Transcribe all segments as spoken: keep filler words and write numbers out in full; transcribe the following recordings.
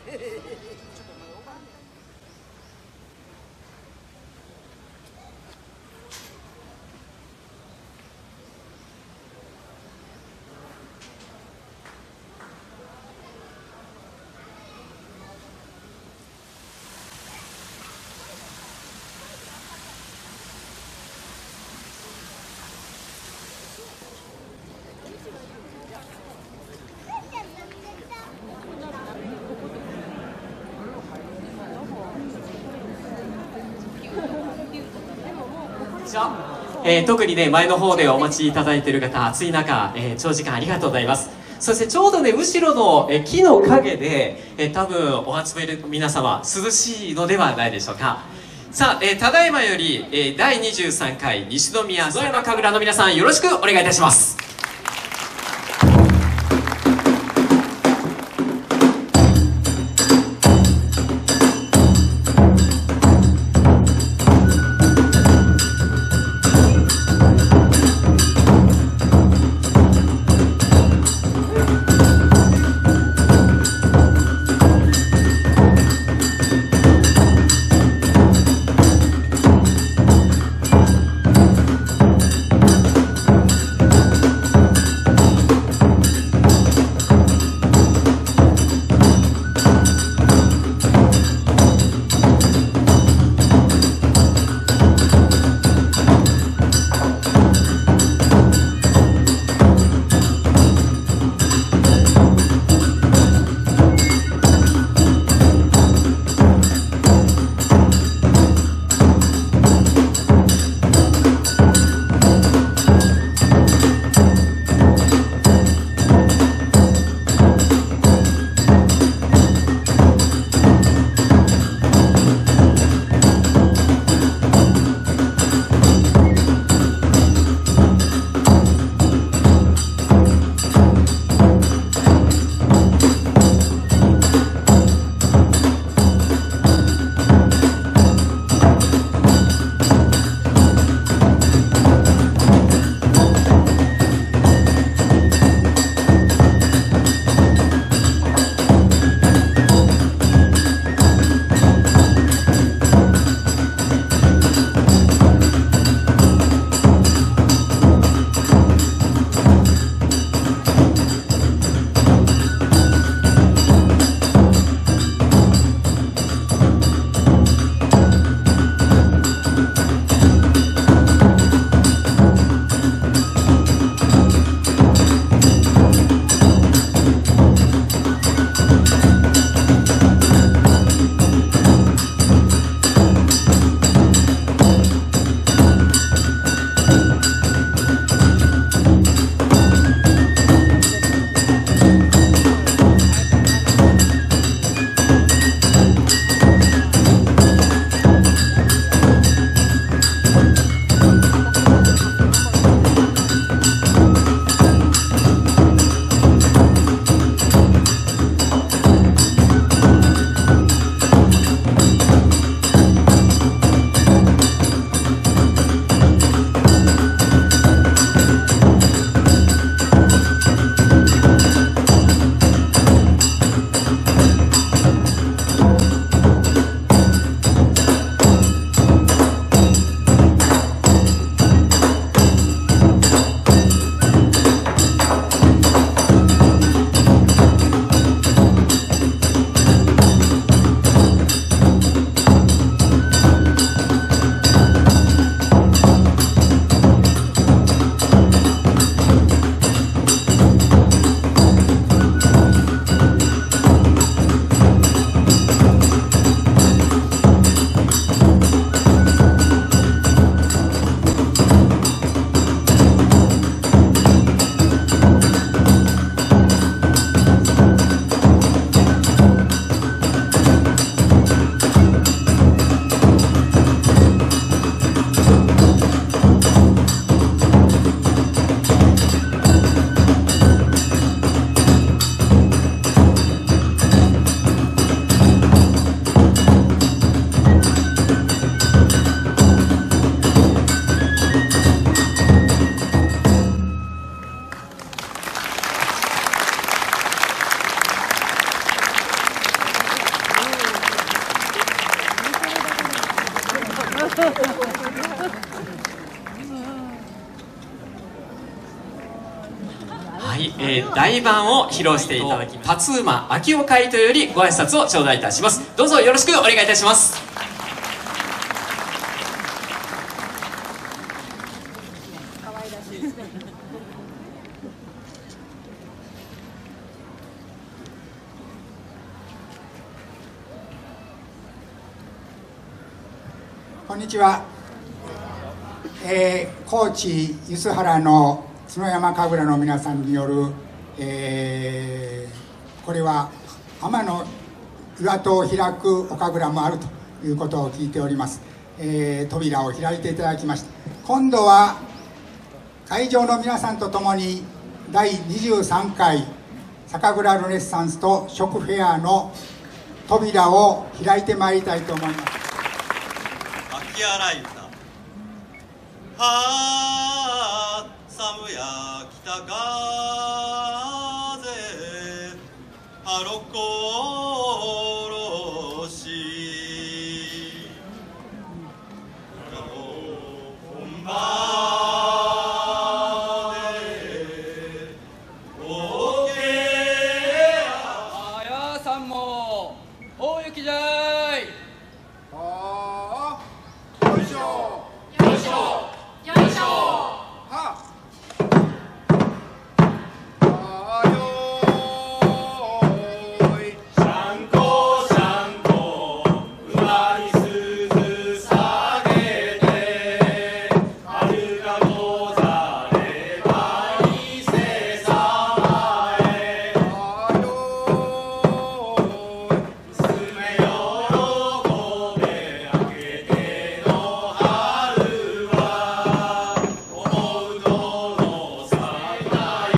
えー、特にね前の方でお待ちいただいている方、暑い中、えー、長時間ありがとうございます。そしてちょうどね後ろの、えー、木の陰で、えー、多分お集める皆様涼しいのではないでしょうか。さあ、えー、ただいまより、えー、だいにじゅうさんかい西宮園山神楽の皆さん、よろしくお願いいたします。 はい、えー、大盤を披露していただきます。辰馬秋夫会とよりご挨拶を頂戴いたします。どうぞよろしくお願いいたします。 こんにちは。えー、高知梼原の角山神楽の皆さんによる、えー、これは天の岩戸を開くお神楽もあるということを聞いております。えー、扉を開いていただきました。今度は会場の皆さんと共にだいにじゅうさんかい酒蔵ルネッサンスと食フェアの扉を開いてまいりたいと思います。 秋洗い歌。はあ寒や北風はろころし本場でおけあやさんも大雪じゃい。 ああ、よいしょよいしょよいしょはあよーいシャンコシャンコ馬に鈴下げてはるかござればいせさまへあよーい娘喜べ明けての春は思うののさい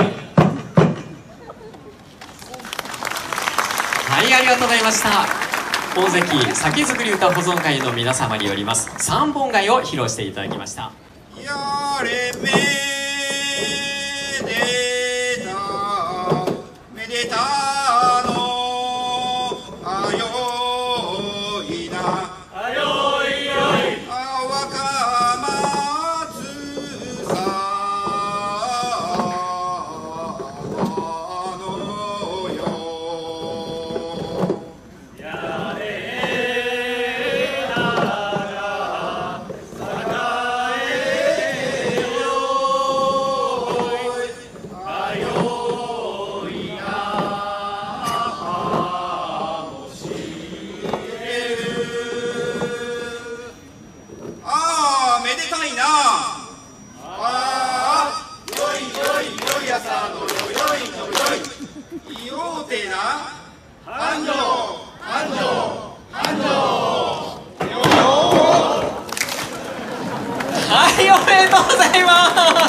はい、ありがとうございました。大関酒造り歌保存会の皆様によります三本貝を披露していただきました。 やれめでためでたのあよいなあよいよいあ若松さのよやれならああめでたいなああよいよいよいやさのよよいのよいいようてな繁盛繁盛繁盛はい、おめでとうございます。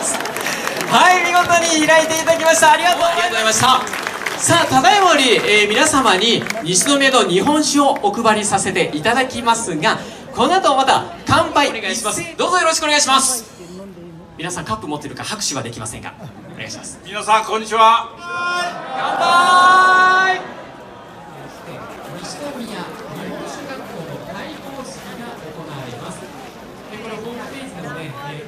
はい、見事に開いていただきました。ありがとうございました。さあ、ただいまより、えー、皆様に西宮の日本酒をお配りさせていただきますが、この後また乾杯お願いします。どうぞよろしくお願いします。皆さんカップ持ってるから拍手はできませんが、お願いします。 皆さんこんにちは乾杯。西宮日本酒学校の開校式が行われます。でこれホームページなので、えー、今日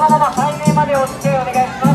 まま対面までお付き合いお願いします。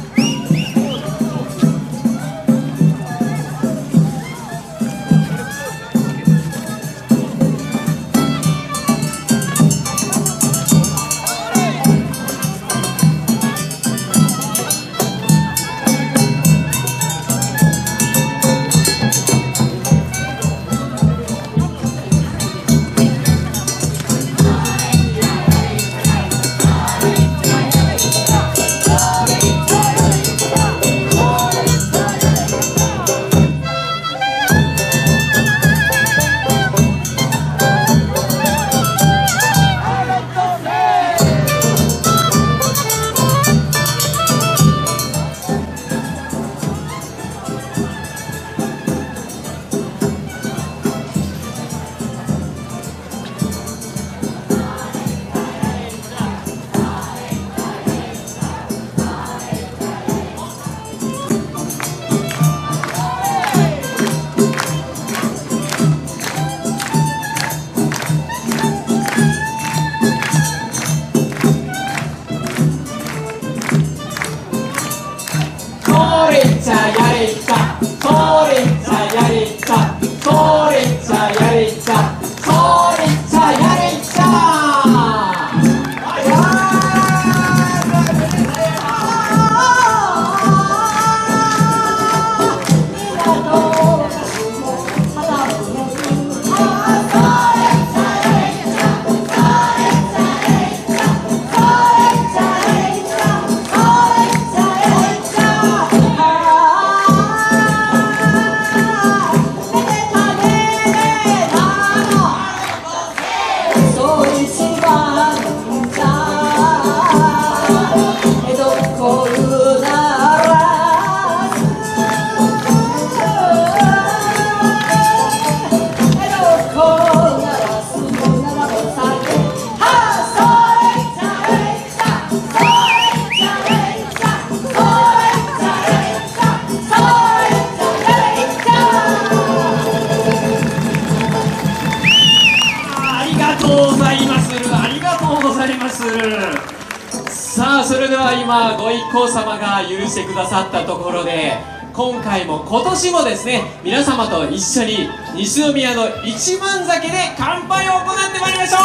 さあそれでは今ご一行様が許してくださったところで、今回も今年もですね皆様と一緒に西宮の一番酒で乾杯を行ってまいりましょ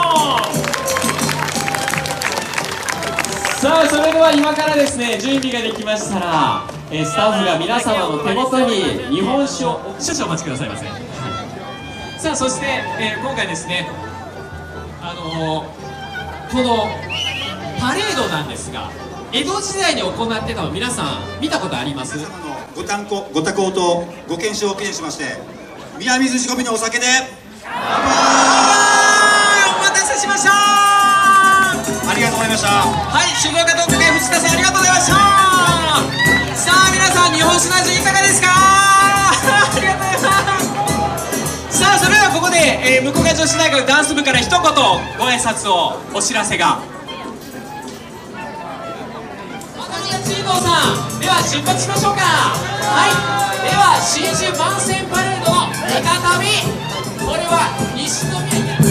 う。さあそれでは今からですね準備ができましたら、えー、スタッフが皆様の手元に日本酒を少々お待ちくださいませ。はい、さあそして、えー、今回ですねあのー、このパレードなんですが、江戸時代に行ってたの皆さん見たことあります？ 皆様のご担当ご多幸とご健勝を記念しまして、宮水仕込みのお酒で乾杯！ お待たせしました。 ありがとうございました。 はい、静岡トークで藤田さんありがとうございました。さあ皆さん日本酒の味いかがですか？ありがとうございます。さあそれではここで、えー、向ヶ女子大学ダンス部から一言ご挨拶をお知らせが。チートさん、では出発しましょうか。はい、では新春番宣パレードの再び、これは西宮